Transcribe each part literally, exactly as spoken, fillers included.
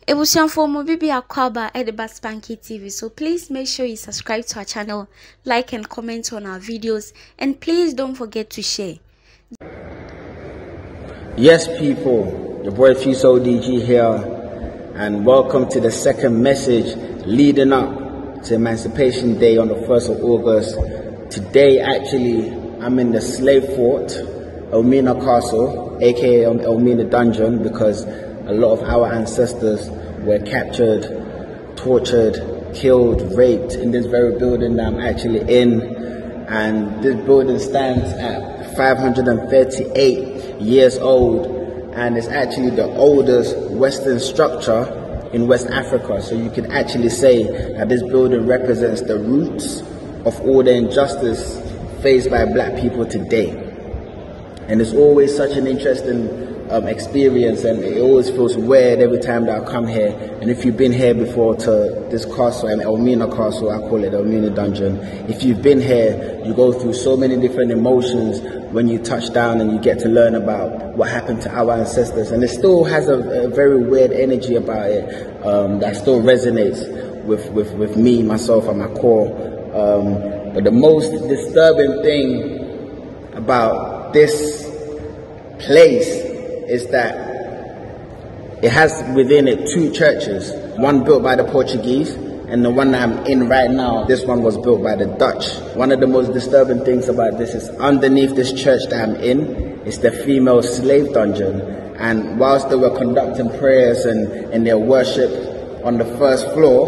Ebusianfo mo bibi akwaba at the Baspanky T V. So please make sure you subscribe to our channel, like and comment on our videos, and please don't forget to share. Yes, people, your boy Fuse O D G here, and welcome to the second message leading up to Emancipation Day on the first of August. Today, actually, I'm in the slave fort, Elmina Castle, aka Elmina Dungeon, because a lot of our ancestors were captured, tortured, killed, raped in this very building that I'm actually in. And this building stands at five hundred thirty-eight years old, and it's actually the oldest Western structure in West Africa. So you can actually say that this building represents the roots of all the injustice faced by black people today. And it's always such an interesting Um, experience, and it always feels weird every time that I come here. And if you've been here before to this castle, and Elmina Castle, I call it Elmina Dungeon, if you've been here, you go through so many different emotions when you touch down and you get to learn about what happened to our ancestors. And it still has a, a very weird energy about it um, that still resonates with, with, with me, myself, at my core. Um, but the most disturbing thing about this place is that it has within it two churches, one built by the Portuguese and the one that I'm in right now, this one was built by the Dutch. One of the most disturbing things about this is underneath this church that I'm in is the female slave dungeon. And whilst they were conducting prayers and, and their worship on the first floor,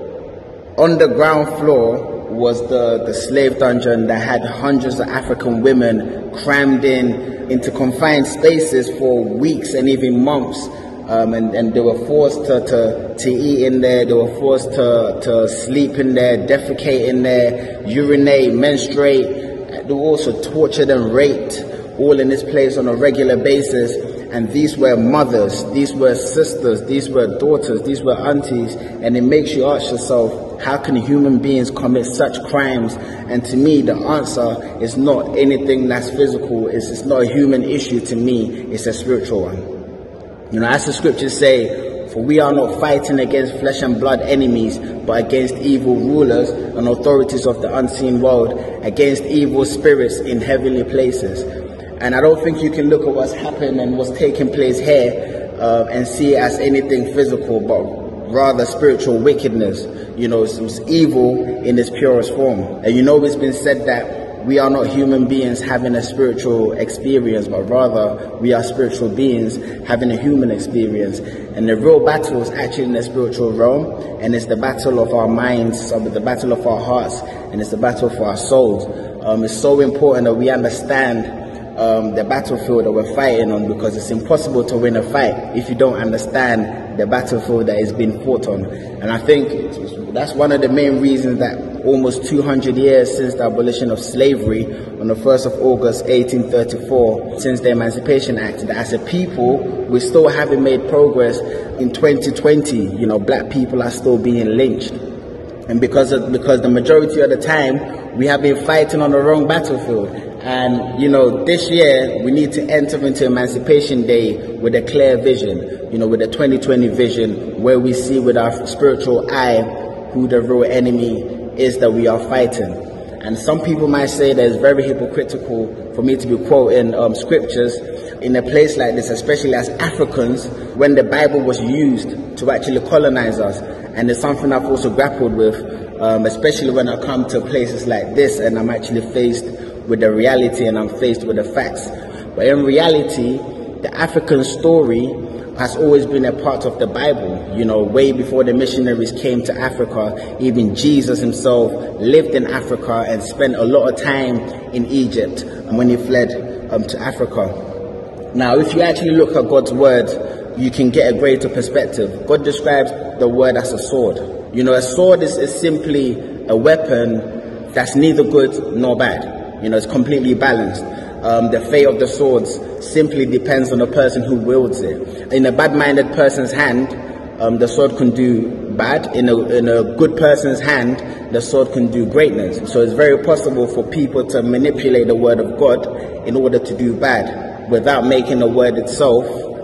on the ground floor was the, the slave dungeon that had hundreds of African women crammed in into confined spaces for weeks and even months, um, and, and they were forced to, to, to eat in there, they were forced to, to sleep in there, defecate in there, urinate, menstruate. They were also tortured and raped, all in this place on a regular basis. And these were mothers, these were sisters, these were daughters, these were aunties. And it makes you ask yourself, how can human beings commit such crimes? And to me, the answer is not anything that's physical. It's, it's not a human issue to me. It's a spiritual one. You know, as the scriptures say, for we are not fighting against flesh and blood enemies, but against evil rulers and authorities of the unseen world, against evil spirits in heavenly places. And I don't think you can look at what's happened and what's taking place here uh, and see it as anything physical, but rather spiritual wickedness. You know, it's, it's evil in its purest form. And you know, it's been said that we are not human beings having a spiritual experience, but rather we are spiritual beings having a human experience. And the real battle is actually in the spiritual realm, and it's the battle of our minds, the battle of our hearts, and it's the battle for our souls. Um, it's so important that we understand Um, the battlefield that we're fighting on, because it's impossible to win a fight if you don't understand the battlefield that is being fought on. And I think that's one of the main reasons that almost two hundred years since the abolition of slavery on the first of August eighteen thirty-four, since the Emancipation Act, that as a people we still haven't made progress. In twenty twenty, you know, black people are still being lynched, and because of, because the majority of the time we have been fighting on the wrong battlefield. And, you know, this year we need to enter into Emancipation Day with a clear vision, you know, with a twenty twenty vision, where we see with our spiritual eye who the real enemy is that we are fighting. And some people might say that it's very hypocritical for me to be quoting um, scriptures in a place like this, especially as Africans, when the Bible was used to actually colonize us. And it's something I've also grappled with, um, especially when I come to places like this and I'm actually faced with the reality and I'm faced with the facts. But in reality, the African story has always been a part of the Bible. You know, way before the missionaries came to Africa, even Jesus himself lived in Africa and spent a lot of time in Egypt, and when he fled um, to Africa. Now, if you actually look at God's word, you can get a greater perspective. God describes the word as a sword. You know, a sword is, is simply a weapon that's neither good nor bad. You know, it's completely balanced. Um, the fate of the swords simply depends on the person who wields it. In a bad-minded person's hand, um, the sword can do bad. In a, in a good person's hand, the sword can do greatness. So it's very possible for people to manipulate the word of God in order to do bad, without making the word itself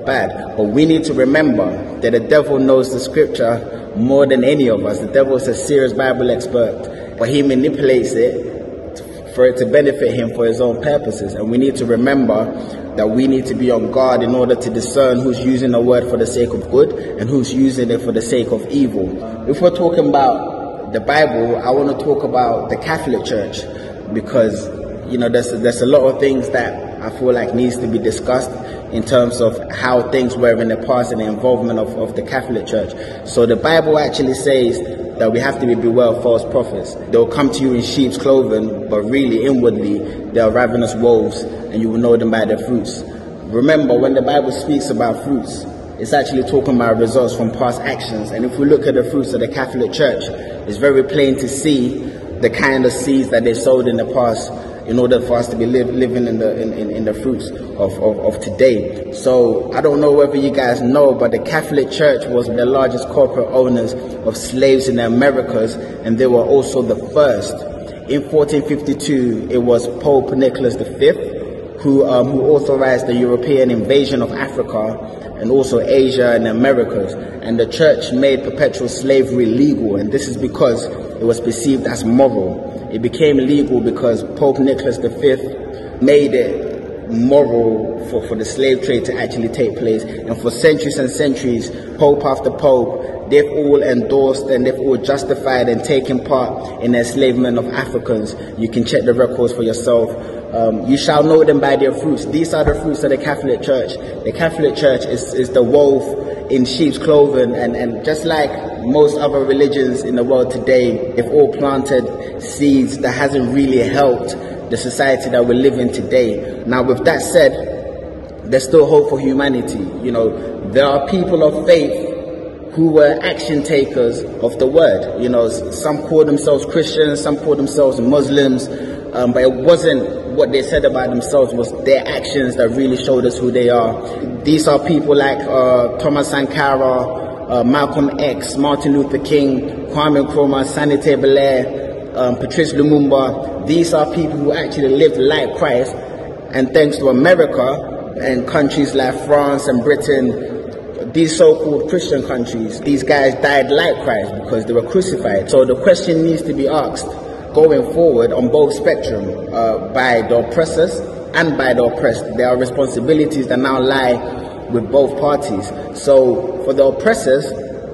bad. But we need to remember that the devil knows the scripture more than any of us. The devil is a serious Bible expert, but he manipulates it for it to benefit him for his own purposes. And we need to remember that we need to be on guard in order to discern who's using the word for the sake of good and who's using it for the sake of evil. If we're talking about the Bible, I want to talk about the Catholic Church, because you know there's there's a lot of things that I feel like needs to be discussed in terms of how things were in the past and the involvement of, of the Catholic Church. So the Bible actually says that we have to be beware of false prophets. They'll come to you in sheep's clothing, but really inwardly they are ravenous wolves, and you will know them by their fruits. Remember, when the Bible speaks about fruits, it's actually talking about results from past actions. And if we look at the fruits of the Catholic Church, it's very plain to see the kind of seeds that they sowed in the past in order for us to be live, living in the in, in, in the fruits of, of, of today. So I don't know whether you guys know, but the Catholic Church was the largest corporate owners of slaves in the Americas, and they were also the first. In fourteen fifty-two, it was Pope Nicholas the Fifth who, um, who authorized the European invasion of Africa and also Asia and the Americas. And the church made perpetual slavery legal, and this is because it was perceived as moral. It became legal because Pope Nicholas the Fifth made it moral for, for the slave trade to actually take place. And for centuries and centuries, Pope after Pope, they've all endorsed and they've all justified and taken part in the enslavement of Africans. You can check the records for yourself. Um, you shall know them by their fruits. These are the fruits of the Catholic Church. The Catholic Church is, is the wolf in sheep's clothing, and, and just like most other religions in the world today, they've all planted seeds that hasn't really helped the society that we live in today. Now, with that said, there's still hope for humanity. You know, there are people of faith who were action takers of the word. You know, some call themselves Christians, some call themselves Muslims, um, but it wasn't what they said about themselves, was their actions that really showed us who they are. These are people like uh, Thomas Sankara, uh, Malcolm X, Martin Luther King, Kwame Nkrumah, Sanite Belair, um, Patrice Lumumba. These are people who actually lived like Christ, and thanks to America and countries like France and Britain, these so-called Christian countries, these guys died like Christ because they were crucified. So the question needs to be asked going forward on both spectrum, uh, by the oppressors and by the oppressed. There are responsibilities that now lie with both parties. So for the oppressors,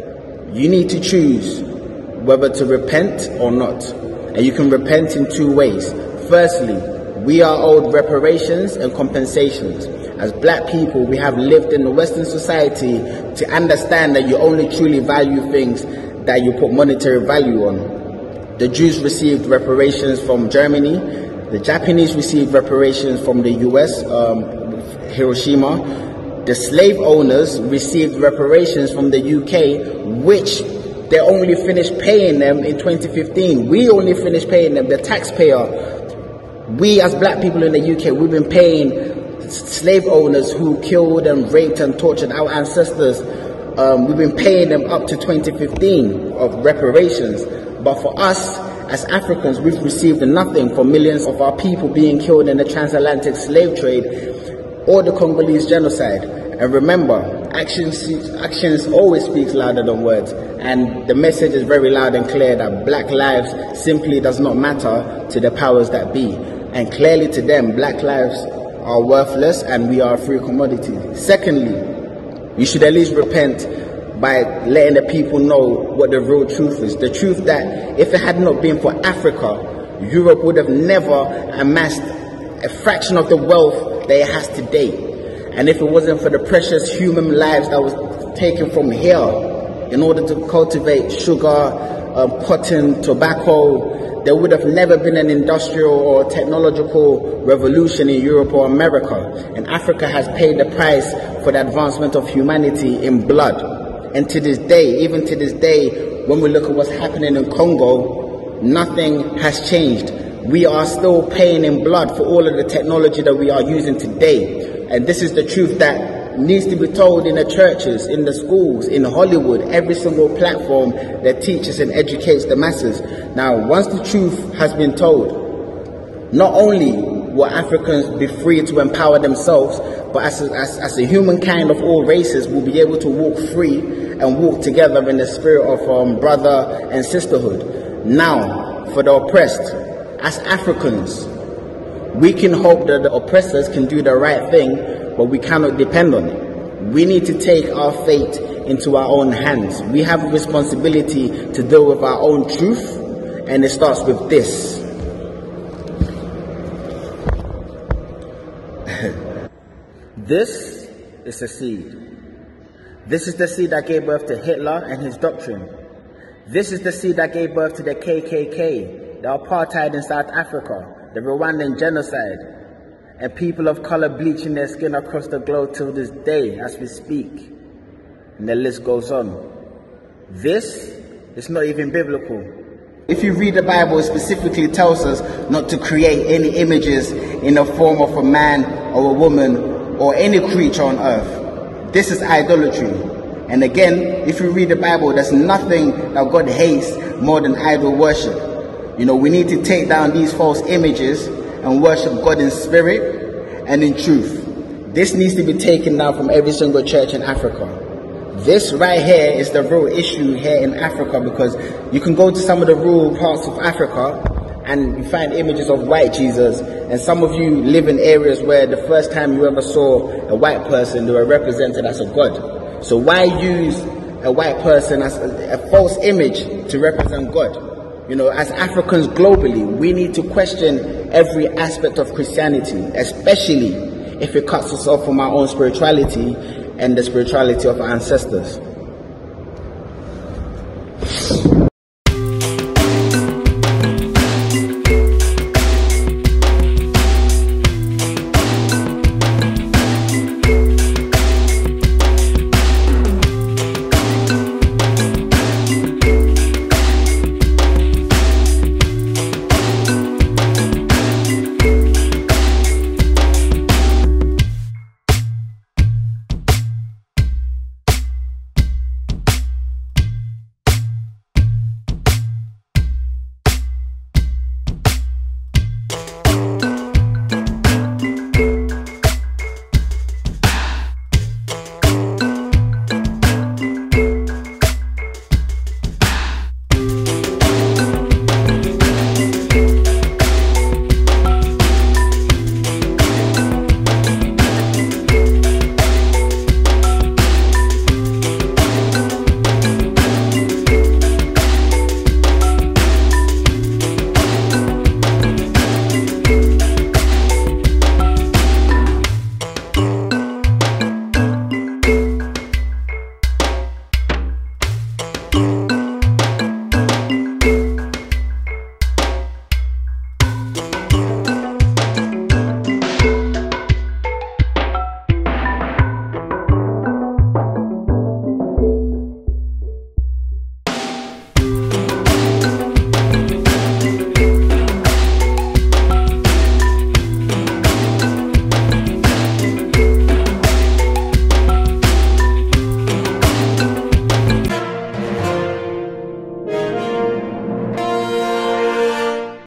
you need to choose whether to repent or not. And you can repent in two ways. Firstly, we are owed reparations and compensations. As black people, we have lived in the Western society to understand that you only truly value things that you put monetary value on. The Jews received reparations from Germany. The Japanese received reparations from the U S, um, Hiroshima. The slave owners received reparations from the U K, which they only finished paying them in twenty fifteen. We only finished paying them, the taxpayer. We as black people in the U K, we've been paying slave owners who killed and raped and tortured our ancestors. Um, we've been paying them up to twenty fifteen of reparations. But for us, as Africans, we've received nothing for millions of our people being killed in the transatlantic slave trade or the Congolese genocide. And remember, actions, actions always speak louder than words. And the message is very loud and clear that black lives simply does not matter to the powers that be. And clearly to them, black lives are worthless and we are a free commodity. Secondly, you should at least repent by letting the people know what the real truth is. The truth that if it had not been for Africa, Europe would have never amassed a fraction of the wealth that it has today. And if it wasn't for the precious human lives that was taken from here in order to cultivate sugar, um, cotton, tobacco, there would have never been an industrial or technological revolution in Europe or America. And Africa has paid the price for the advancement of humanity in blood. And to this day, even to this day, when we look at what's happening in Congo, nothing has changed. We are still paying in blood for all of the technology that we are using today. And this is the truth that needs to be told in the churches, in the schools, in Hollywood, every single platform that teaches and educates the masses. Now, once the truth has been told, not only will Africans be free to empower themselves, but as a, as, as a humankind of all races, we'll be able to walk free and walk together in the spirit of um, brother and sisterhood. Now, for the oppressed, as Africans, we can hope that the oppressors can do the right thing, but we cannot depend on it. We need to take our fate into our own hands. We have a responsibility to deal with our own truth, and it starts with this. This is a seed. This is the seed that gave birth to Hitler and his doctrine. This is the seed that gave birth to the K K K, the apartheid in South Africa, the Rwandan genocide, and people of color bleaching their skin across the globe till this day as we speak. And the list goes on. This is not even biblical. If you read the Bible, it specifically tells us not to create any images in the form of a man or a woman or any creature on earth. This is idolatry. And again, if you read the Bible, there's nothing that God hates more than idol worship. You know, we need to take down these false images and worship God in spirit and in truth. This needs to be taken down from every single church in Africa. This right here is the real issue here in Africa, because you can go to some of the rural parts of Africa and you find images of white Jesus, and some of you live in areas where the first time you ever saw a white person, they were represented as a god. So why use a white person as a, a false image to represent God? You know, as Africans globally, we need to question every aspect of Christianity, especially if it cuts us off from our own spirituality and the spirituality of our ancestors.